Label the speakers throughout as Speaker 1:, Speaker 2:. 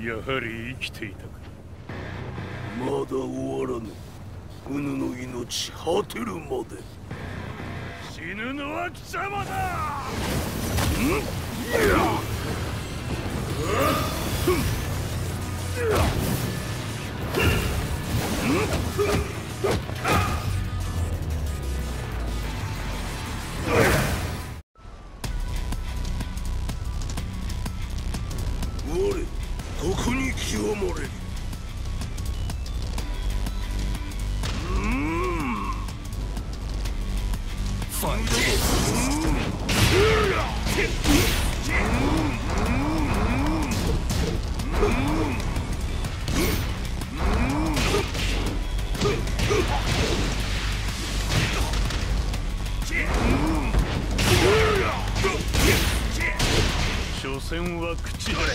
Speaker 1: やはり生きていたか。
Speaker 2: まだ終わらぬ。うぬの命果てるまで。
Speaker 1: 死ぬのは貴様だ。
Speaker 2: 我ここに極まれる。
Speaker 1: 所詮は口だ。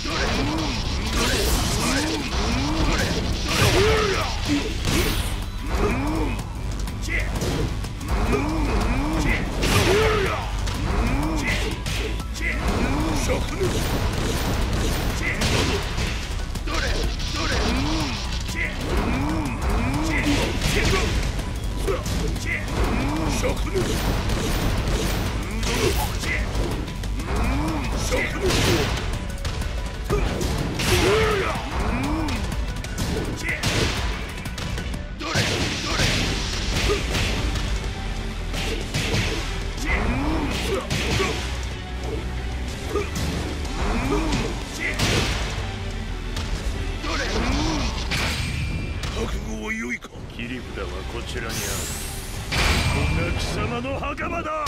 Speaker 1: 切り札はこちらにある。ここが貴様の袴だ。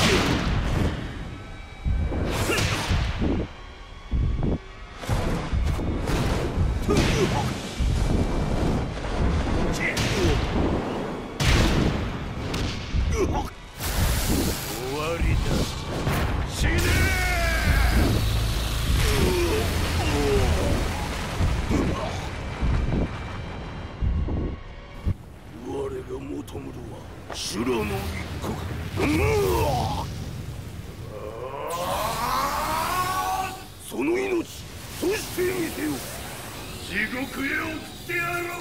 Speaker 1: 終わりだ。死ね
Speaker 2: 求むるは修羅の一刻。その命そしてみせよ。
Speaker 1: 地獄へ送ってやろう。